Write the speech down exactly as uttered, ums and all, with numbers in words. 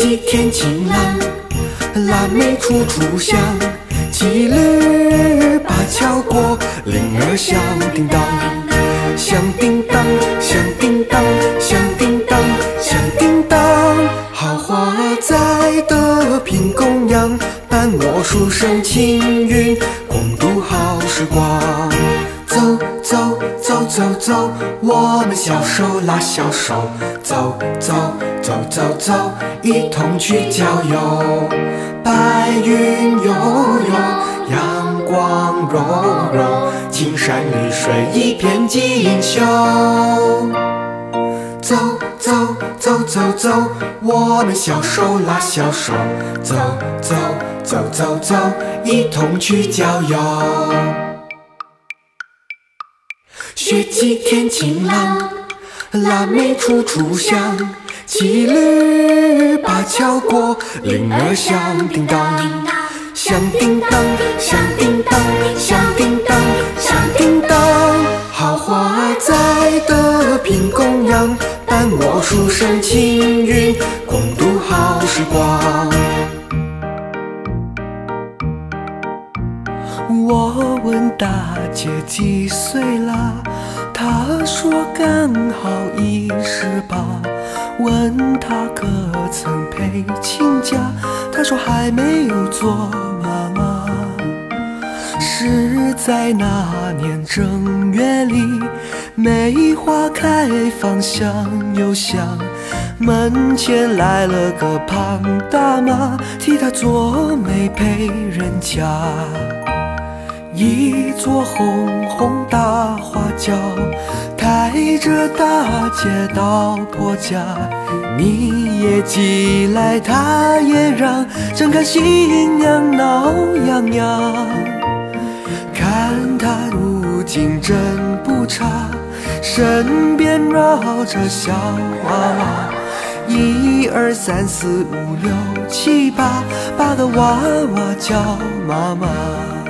几天晴朗，腊梅处处香。七日把桥过，铃儿响叮当，响叮当，响叮当，响叮当，响叮当。好花栽得品供养，伴我书生青云，共度好时光。走走走走走，我们小手拉小手，走走走走走，一同去郊游。白云悠悠，阳光柔柔，青山绿水一片锦绣。走走走走走，我们小手拉小手，走走走走走，一同去郊游。雪霁天晴朗，腊梅处处香。七日把桥过，铃儿响叮当，响叮当，响叮当，响叮当，响叮当。好花栽得品供养，伴我书生青云，共度好时光。我问大姐几岁啦？她说刚好一十八。问她可曾陪亲家？她说还没有做妈妈。是在那年正月里，梅花开放香又香，门前来了个胖大妈，替她做媒陪人家。一座红红大花轿，抬着大姐到婆家。你也寄来，她也让，正看新娘闹洋洋。看她如今真不差，身边绕着小娃娃。一二三四五六七八，八个娃娃叫妈妈。